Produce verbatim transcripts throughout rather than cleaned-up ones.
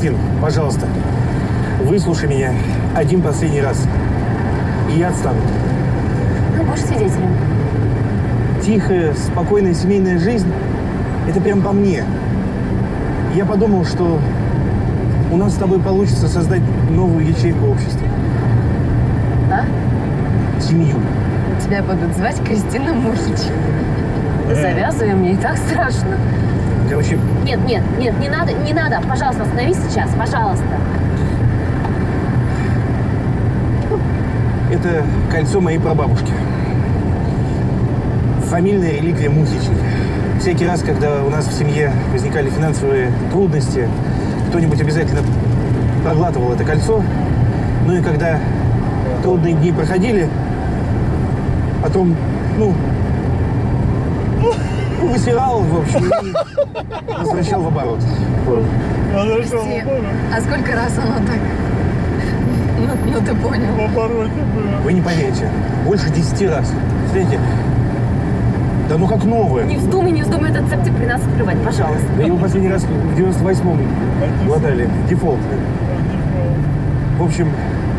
Кристин, пожалуйста, выслушай меня один последний раз. И я отстану. Ну, будешь свидетелем. Тихая, спокойная семейная жизнь – это прям по мне. Я подумал, что у нас с тобой получится создать новую ячейку общества. А? Семью. Тебя будут звать Кристина Мухич. Завязывай, мне и так страшно. Короче… Нет, нет, нет, не надо, не надо. Пожалуйста, остановись сейчас, пожалуйста. Это кольцо моей прабабушки. Фамильная реликвия Мухичей. Всякий раз, когда у нас в семье возникали финансовые трудности, кто-нибудь обязательно проглатывал это кольцо. Ну и когда трудные дни проходили, потом, ну, ну высирал, в общем, и возвращал в оборот. Прости, а сколько раз оно так? Ну, ну ты понял. В обороте было. Вы не поверите, больше десяти раз. Смотрите, да ну как новое. Не вздумай, не вздумай этот септик при нас открывать, пожалуйста. Да его последний раз в девяносто восьмом глотали. Дефолт. В общем,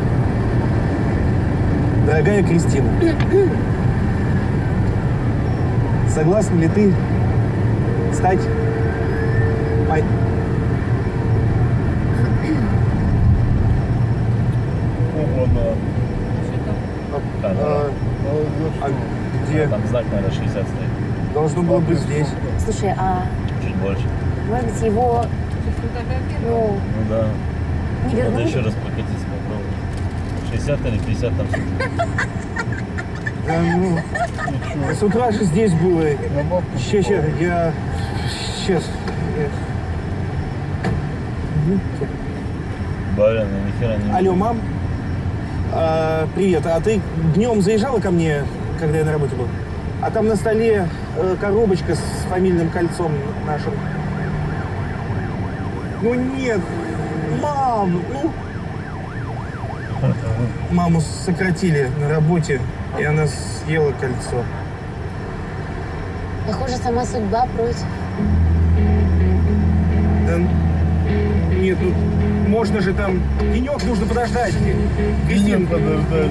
дорогая Кристина, согласна ли ты стать моей... А, А, а где? там знак, наверное, шестьдесят стоит. Должно было быть здесь. Слушай, а Чуть больше. может быть его, ну, Ну да. не Надо вернуть? еще раз прокатиться, попробовать. шестьдесят или пятьдесят там все. Да, ну, с утра же здесь было. Сейчас, сейчас, я... Сейчас. Блин, ну нихера не... Алло, мам. А, привет. А ты днем заезжала ко мне, когда я на работе был? А там на столе э, коробочка с фамильным кольцом нашим. Ну нет. Мам, ну... Маму сократили на работе, и она съела кольцо. Похоже, сама судьба против. Да нет, ну можно же там... Денек нужно подождать. Кристин, подождать.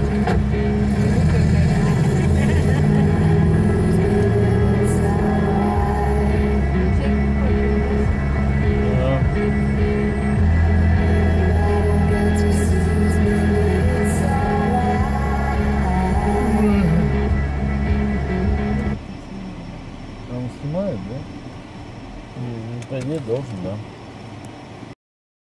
Там снимает, да? По идее должен, да.